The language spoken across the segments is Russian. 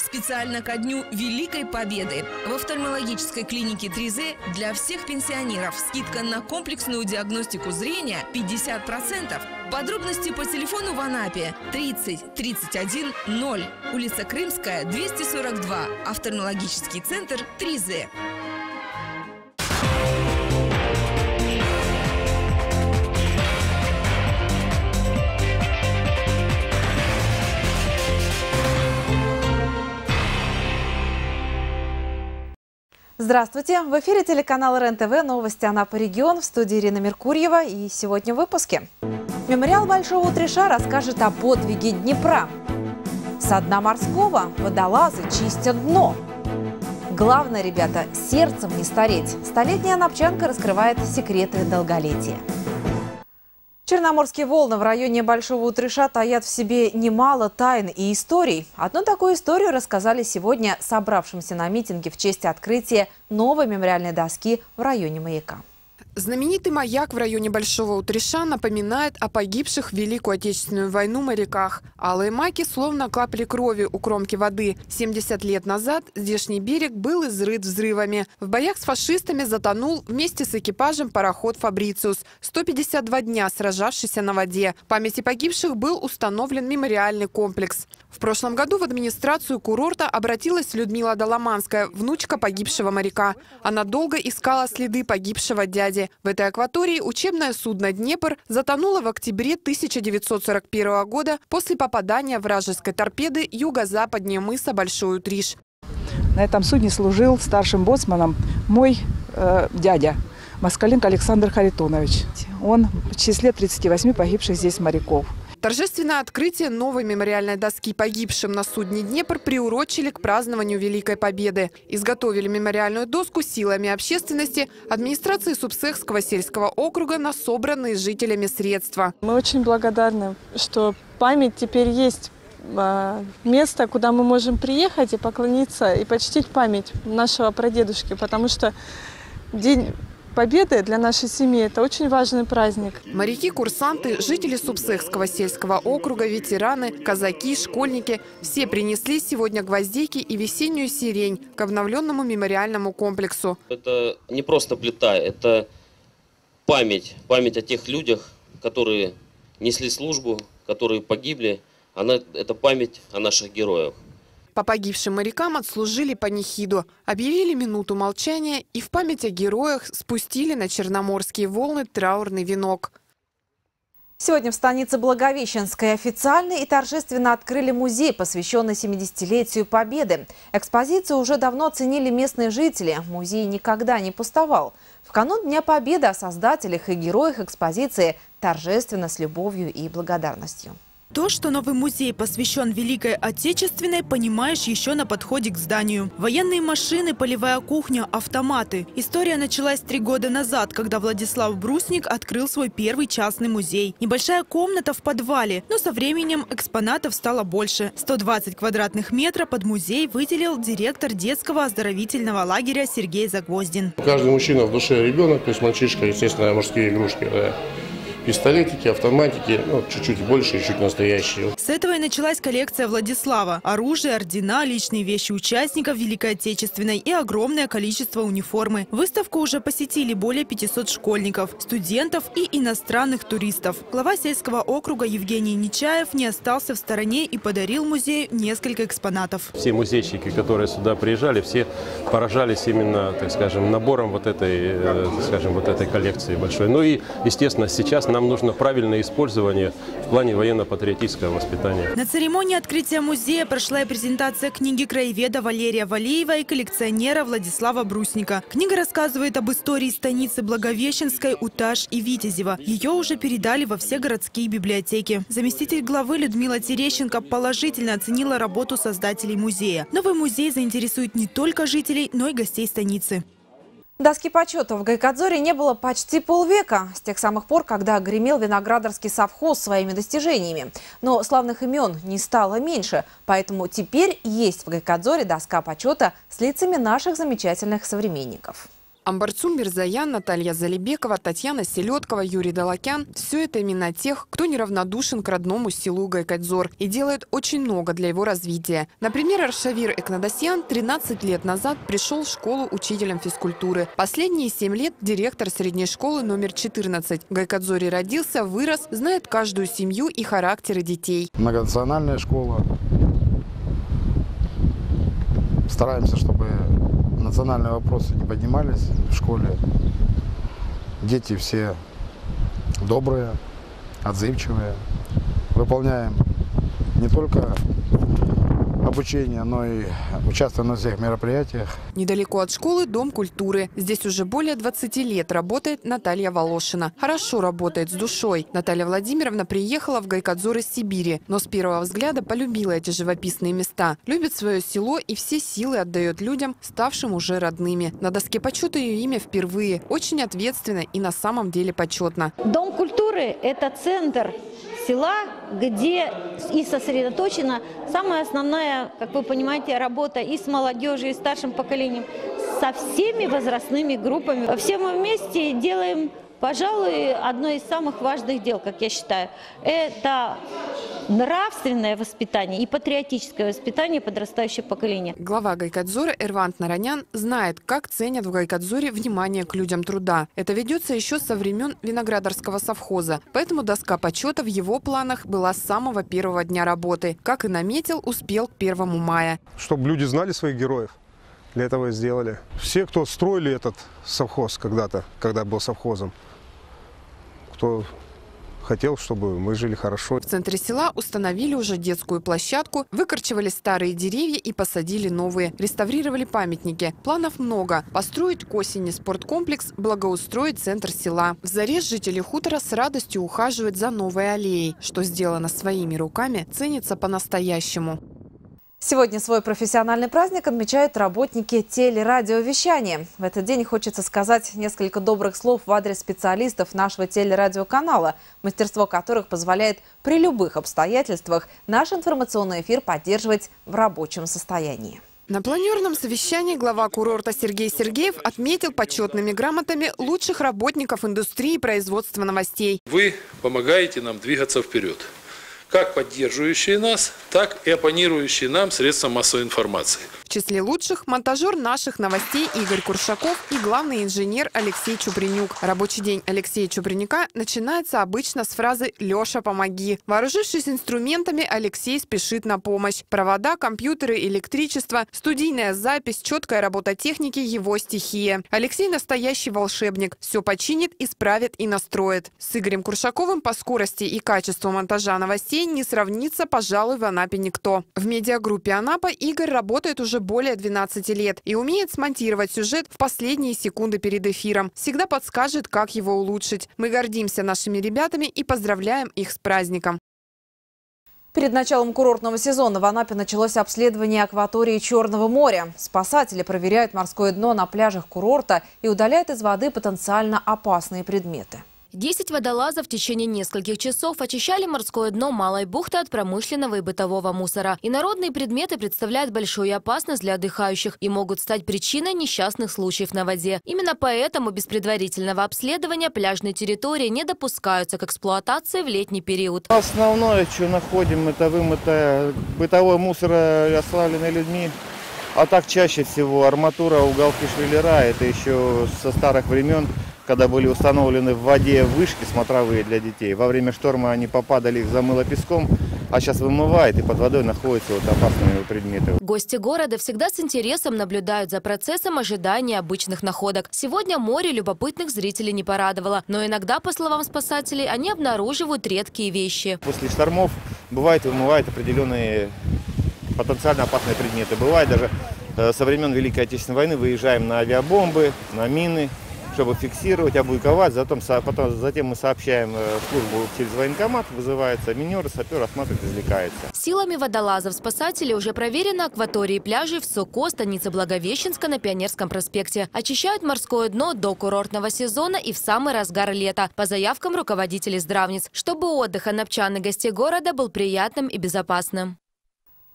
Специально ко дню Великой Победы в офтальмологической клинике 3Z для всех пенсионеров скидка на комплексную диагностику зрения 50%. Подробности по телефону в Анапе 30 31 0, улица Крымская, 242, офтальмологический центр 3Z. Здравствуйте! В эфире телеканал РЕН-ТВ, новости Анапа регион, в студии Ирина Меркурьева. И сегодня в выпуске. Мемориал Большого Утреша расскажет о подвиге Днепра. Со дна морского водолазы чистят дно. Главное, ребята, сердцем не стареть. Столетняя анапчанка раскрывает секреты долголетия. Черноморские волны в районе Большого Утреша таят в себе немало тайн и историй. Одну такую историю рассказали сегодня собравшимся на митинге в честь открытия новой мемориальной доски в районе маяка. Знаменитый маяк в районе Большого Утреша напоминает о погибших в Великую Отечественную войну моряках. Алые маки словно капли крови у кромки воды. 70 лет назад здешний берег был изрыт взрывами. В боях с фашистами затонул вместе с экипажем пароход «Фабрициус», 152 дня сражавшийся на воде. В памяти погибших был установлен мемориальный комплекс. В прошлом году в администрацию курорта обратилась Людмила Доломанская, внучка погибшего моряка. Она долго искала следы погибшего дяди. В этой акватории учебное судно «Днепр» затонуло в октябре 1941 года после попадания вражеской торпеды юго-западнее мыса Большой Утриш. На этом судне служил старшим боцманом мой дядя, Москаленко Александр Харитонович. Он в числе 38 погибших здесь моряков. Торжественное открытие новой мемориальной доски погибшим на судне «Днепр» приурочили к празднованию Великой Победы. Изготовили мемориальную доску силами общественности, администрации Субсехского сельского округа на собранные жителями средства. Мы очень благодарны, что память теперь есть. Место, куда мы можем приехать и поклониться, и почтить память нашего прадедушки, потому что День Победы для нашей семьи – это очень важный праздник. Моряки, курсанты, жители Субсехского сельского округа, ветераны, казаки, школьники – все принесли сегодня гвоздики и весеннюю сирень к обновленному мемориальному комплексу. Это не просто плита, это память о тех людях, которые несли службу, которые погибли. Это память о наших героях. По погибшим морякам отслужили панихиду, объявили минуту молчания и в память о героях спустили на черноморские волны траурный венок. Сегодня в станице Благовещенской официально и торжественно открыли музей, посвященный 70-летию Победы. Экспозицию уже давно ценили местные жители. Музей никогда не пустовал. В канун Дня Победы о создателях и героях экспозиции торжественно, с любовью и благодарностью. То, что новый музей посвящен Великой Отечественной, понимаешь еще на подходе к зданию. Военные машины, полевая кухня, автоматы. История началась 3 года назад, когда Владислав Брусник открыл свой первый частный музей. Небольшая комната в подвале, но со временем экспонатов стало больше. 120 квадратных метров под музей выделил директор детского оздоровительного лагеря Сергей Загвоздин. Каждый мужчина в душе ребенок, то есть мальчишка, естественно, мужские игрушки. Да. Пистолетики, автоматики, чуть-чуть больше и чуть настоящие. С этого и началась коллекция Владислава. Оружие, ордена, личные вещи участников Великой Отечественной и огромное количество униформы. Выставку уже посетили более 500 школьников, студентов и иностранных туристов. Глава сельского округа Евгений Нечаев не остался в стороне и подарил музею несколько экспонатов. Все музейщики, которые сюда приезжали, все поражались именно, так скажем, набором вот этой коллекции большой. Ну и, естественно, сейчас нам нужно правильное использование в плане военно-патриотического воспитания. На церемонии открытия музея прошла и презентация книги краеведа Валерия Валеева и коллекционера Владислава Брусника. Книга рассказывает об истории станицы Благовещенской, Уташ и Витязева. Ее уже передали во все городские библиотеки. Заместитель главы Людмила Терещенко положительно оценила работу создателей музея. Новый музей заинтересует не только жителей, но и гостей станицы. Доски почета в Гайкадзоре не было почти полвека, с тех самых пор, когда гремел виноградарский совхоз своими достижениями. Но славных имен не стало меньше, поэтому теперь есть в Гайкадзоре доска почета с лицами наших замечательных современников. Амбарцум Мирзаян, Наталья Залибекова, Татьяна Селедкова, Юрий Далакян – все это имена тех, кто неравнодушен к родному селу Гайкадзор и делает очень много для его развития. Например, Аршавир Экнадасьян 13 лет назад пришел в школу учителем физкультуры. Последние 7 лет директор средней школы номер 14. В Гайкадзоре родился, вырос, знает каждую семью и характеры детей. Многонациональная школа. Стараемся, чтобы национальные вопросы не поднимались в школе. Дети все добрые, отзывчивые. Выполняем не только обучение, но и участвуем на всех мероприятиях. Недалеко от школы Дом культуры. Здесь уже более 20 лет работает Наталья Волошина. Хорошо работает с душой. Наталья Владимировна приехала в Гайкадзор из Сибири, но с первого взгляда полюбила эти живописные места. Любит свое село и все силы отдает людям, ставшим уже родными. На доске почета ее имя впервые. Очень ответственно и на самом деле почетно. Дом культуры – это центр села, где и сосредоточена самая основная, как вы понимаете, работа и с молодежью, и с старшим поколением, со всеми возрастными группами. Все мы вместе делаем, пожалуй, одно из самых важных дел, как я считаю. Это нравственное воспитание и патриотическое воспитание подрастающего поколения. Глава Гайкадзора Эрвант Наранян знает, как ценят в Гайкадзоре внимание к людям труда. Это ведется еще со времен Виноградарского совхоза. Поэтому доска почета в его планах была с самого первого дня работы. Как и наметил, успел к 1 мая. Чтобы люди знали своих героев, для этого и сделали. Все, кто строили этот совхоз когда-то, когда был совхозом, кто хотел, чтобы мы жили хорошо. В центре села установили уже детскую площадку, выкорчевали старые деревья и посадили новые. Реставрировали памятники. Планов много. Построить к осени спорткомплекс, благоустроить центр села. В заре жители хутора с радостью ухаживают за новой аллеей. Что сделано своими руками, ценится по-настоящему. Сегодня свой профессиональный праздник отмечают работники телерадиовещания. В этот день хочется сказать несколько добрых слов в адрес специалистов нашего телерадиоканала, мастерство которых позволяет при любых обстоятельствах наш информационный эфир поддерживать в рабочем состоянии. На планерном совещании глава курорта Сергей Сергеев отметил почетными грамотами лучших работников индустрии производства новостей. Вы помогаете нам двигаться вперед. Как поддерживающие нас, так и оппонирующие нам средства массовой информации. В числе лучших – монтажер наших новостей Игорь Куршаков и главный инженер Алексей Чупринюк. Рабочий день Алексея Чупринюка начинается обычно с фразы «Леша, помоги». Вооружившись инструментами, Алексей спешит на помощь. Провода, компьютеры, электричество, студийная запись, четкая работа техники – его стихия. Алексей – настоящий волшебник. Все починит, исправит и настроит. С Игорем Куршаковым по скорости и качеству монтажа новостей не сравнится, пожалуй, в Анапе никто. В медиагруппе «Анапа» Игорь работает уже более 12 лет и умеет смонтировать сюжет в последние секунды перед эфиром. Всегда подскажет, как его улучшить. Мы гордимся нашими ребятами и поздравляем их с праздником. Перед началом курортного сезона в Анапе началось обследование акватории Черного моря. Спасатели проверяют морское дно на пляжах курорта и удаляют из воды потенциально опасные предметы. 10 водолазов в течение нескольких часов очищали морское дно Малой бухты от промышленного и бытового мусора. Инородные предметы представляют большую опасность для отдыхающих и могут стать причиной несчастных случаев на воде. Именно поэтому без предварительного обследования пляжные территории не допускаются к эксплуатации в летний период. Основное, что находим, это вымытое бытовой мусор, оставленный людьми. А так чаще всего арматура, уголки швеллера. Это еще со старых времен, когда были установлены в воде вышки смотровые для детей. Во время шторма они попадали, их замыло песком, а сейчас вымывает, и под водой находятся вот опасные предметы. Гости города всегда с интересом наблюдают за процессом ожидания обычных находок. Сегодня море любопытных зрителей не порадовало, но иногда, по словам спасателей, они обнаруживают редкие вещи. После штормов бывает вымывают определенные потенциально опасные предметы. Бывает даже со времен Великой Отечественной войны выезжаем на авиабомбы, на мины, чтобы фиксировать, обликовать. Затем мы сообщаем службу через военкомат, вызывается минер, сапер, осматривает, извлекается. Силами водолазов спасателей уже проверены акватории пляжей в Соко, станице Благовещенска на Пионерском проспекте. Очищают морское дно до курортного сезона и в самый разгар лета, по заявкам руководителей здравниц, чтобы отдых анапчан и гостей города был приятным и безопасным.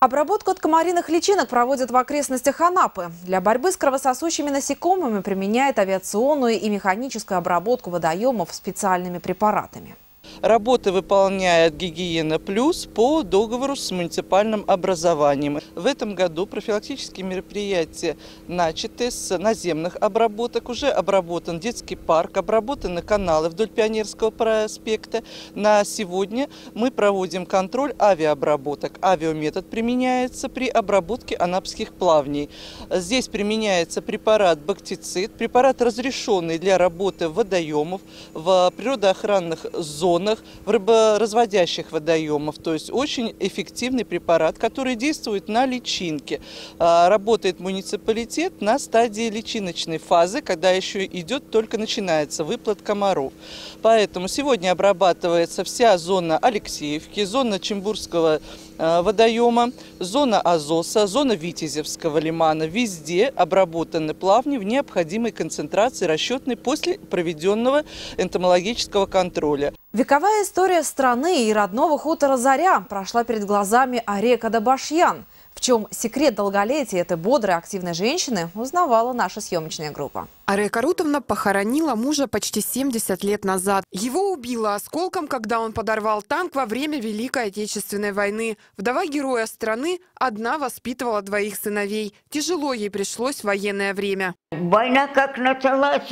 Обработку от комариных личинок проводят в окрестностях Анапы. Для борьбы с кровососущими насекомыми применяет авиационную и механическую обработку водоемов специальными препаратами. Работы выполняет «Гигиена Плюс» по договору с муниципальным образованием. В этом году профилактические мероприятия начаты с наземных обработок. Уже обработан детский парк, обработаны каналы вдоль Пионерского проспекта. На сегодня мы проводим контроль авиаобработок. Авиаметод применяется при обработке анапских плавней. Здесь применяется препарат бактицид, препарат, разрешенный для работы водоемов, в природоохранных зонах, в рыборазводящих водоемов. То есть очень эффективный препарат, который действует на личинке. Работает муниципалитет на стадии личиночной фазы, когда еще идет, только начинается выплод комаров. Поэтому сегодня обрабатывается вся зона Алексеевки, зона Чембурского водоема, зона Азоса, зона Витязевского лимана. Везде обработаны плавни в необходимой концентрации, расчетной после проведенного энтомологического контроля. Вековая история страны и родного хутора Заря прошла перед глазами Арека Дабашьян. В чем секрет долголетия этой бодрой, активной женщины, узнавала наша съемочная группа. Арека Рутовна похоронила мужа почти 70 лет назад. Его убило осколком, когда он подорвал танк во время Великой Отечественной войны. Вдова героя страны одна воспитывала двоих сыновей. Тяжело ей пришлось в военное время. Война как началась,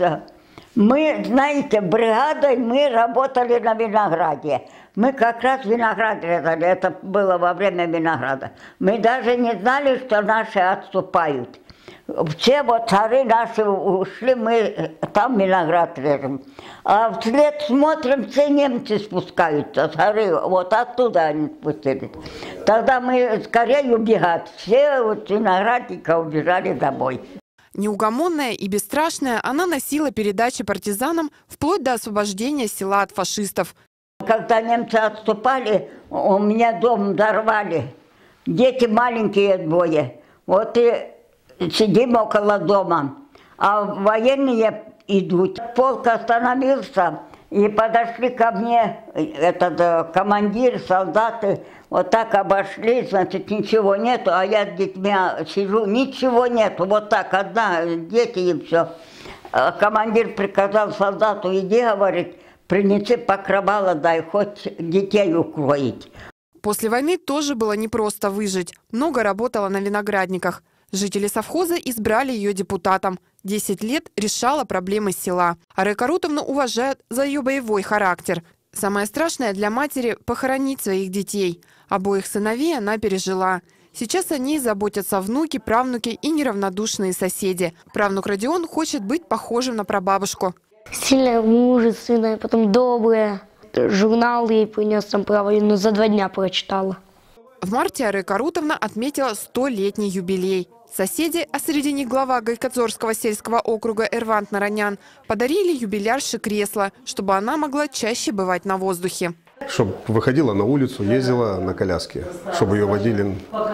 мы, знаете, бригадой мы работали на винограде. Мы как раз виноград резали, это было во время винограда. Мы даже не знали, что наши отступают. Все вот цари наши ушли, мы там виноград режем. А вслед смотрим, все немцы спускаются, цари, вот оттуда они спустились. Тогда мы скорее убегать. Все вот виноградника убежали домой. Неугомонная и бесстрашная, она носила передачи партизанам вплоть до освобождения села от фашистов. Когда немцы отступали, у меня дом взорвали. Дети маленькие двое. Вот и сидим около дома. А военные идут. Полк остановился, и подошли ко мне этот командир, солдаты. Вот так обошли, значит, ничего нету. А я с детьми сижу, ничего нету. Вот так, одна, дети и все. А командир приказал солдату, иди, говорит, принеси покрывало, дай, хоть детей укроить. После войны тоже было непросто выжить. Много работала на виноградниках. Жители совхоза избрали ее депутатом. 10 лет решала проблемы села. Арека Рутовну уважают за ее боевой характер. Самое страшное для матери – похоронить своих детей. Обоих сыновей она пережила. Сейчас о ней заботятся внуки, правнуки и неравнодушные соседи. Правнук Родион хочет быть похожим на прабабушку. Сильная мужественная, потом добрая. Журнал ей принес там про войну, за 2 дня прочитала. В марте Арека Рутовна отметила 100-летний юбилей. Соседи, а среди них глава Гайкадзорского сельского округа Эрвант Наранян, подарили юбилярше кресло, чтобы она могла чаще бывать на воздухе. Чтобы выходила на улицу, ездила на коляске, чтобы ее водили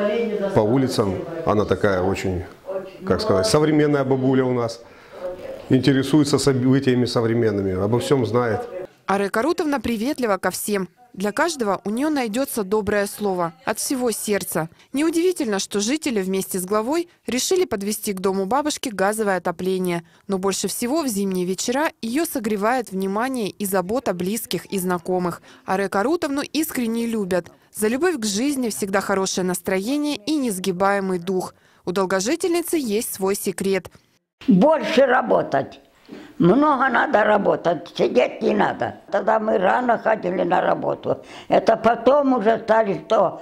по улицам. Она такая очень, как сказать, современная бабуля у нас. Интересуется событиями современными, обо всем знает. Арека Рутовна приветлива ко всем. Для каждого у нее найдется доброе слово от всего сердца. Неудивительно, что жители вместе с главой решили подвести к дому бабушки газовое отопление. Но больше всего в зимние вечера ее согревает внимание и забота близких и знакомых. Арека Рутовну искренне любят. За любовь к жизни всегда хорошее настроение и несгибаемый дух. У долгожительницы есть свой секрет. Больше работать. Много надо работать, сидеть не надо. Тогда мы рано ходили на работу. Это потом уже стали, что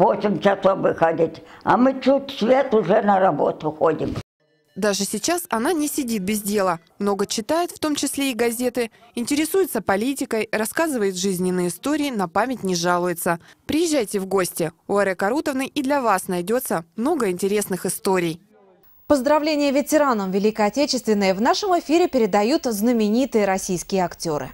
8 часов выходить. А мы чуть свет уже на работу ходим. Даже сейчас она не сидит без дела. Много читает, в том числе и газеты. Интересуется политикой, рассказывает жизненные истории, на память не жалуется. Приезжайте в гости. У Ареки Рутовны и для вас найдется много интересных историй. Поздравления ветеранам Великой Отечественной в нашем эфире передают знаменитые российские актеры.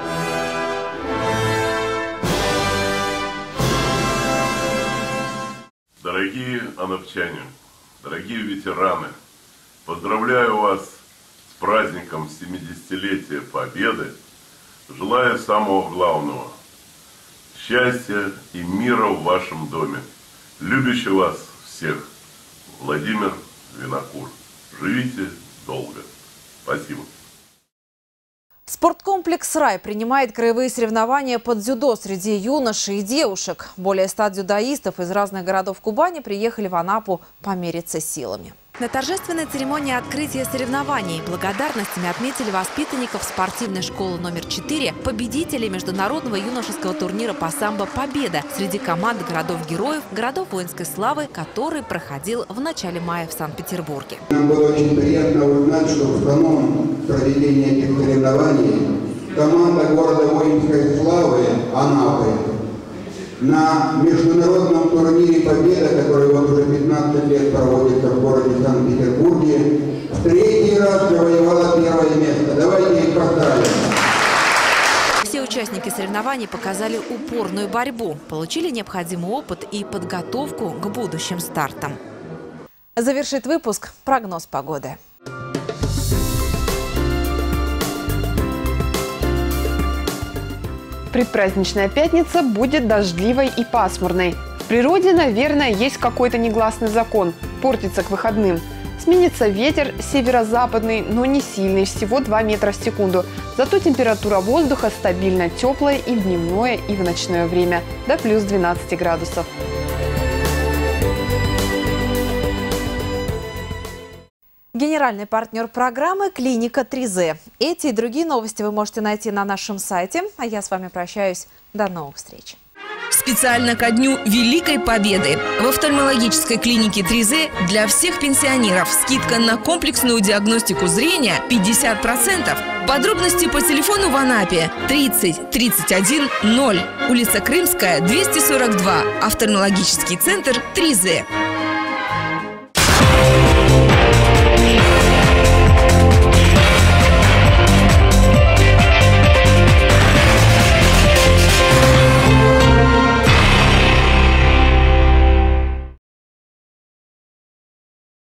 Дорогие анапчане, дорогие ветераны, поздравляю вас с праздником 70-летия Победы. Желаю самого главного – счастья и мира в вашем доме. Любящий вас всех Владимир Винокур. Живите долго. Спасибо. Спорткомплекс «Рай» принимает краевые соревнования под дзюдо среди юношей и девушек. Более 100 дзюдоистов из разных городов Кубани приехали в Анапу помериться силами. На торжественной церемонии открытия соревнований благодарностями отметили воспитанников спортивной школы номер 4, победителей международного юношеского турнира по самбо «Победа» среди команд городов-героев, городов воинской славы, который проходил в начале мая в Санкт-Петербурге. Нам было очень приятно узнать, что в канун проведения этих соревнований команда города воинской славы Анапы на международном турнире «Победа», который вот уже 15 лет проводится в городе Санкт-Петербурге, в 3-й раз завоевала первое место. Давайте их поздравим. Все участники соревнований показали упорную борьбу, получили необходимый опыт и подготовку к будущим стартам. Завершит выпуск прогноз погоды. Предпраздничная пятница будет дождливой и пасмурной. В природе, наверное, есть какой-то негласный закон – портится к выходным. Сменится ветер северо-западный, но не сильный, всего 2 метра в секунду. Зато температура воздуха стабильно теплая и в дневное, и в ночное время – до плюс 12 градусов. Генеральный партнер программы – клиника 3Z. Эти и другие новости вы можете найти на нашем сайте. А я с вами прощаюсь. До новых встреч. Специально ко Дню Великой Победы в офтальмологической клинике 3Z для всех пенсионеров скидка на комплексную диагностику зрения 50%. Подробности по телефону в Анапе 30 31 0, улица Крымская, 242, офтальмологический центр 3Z.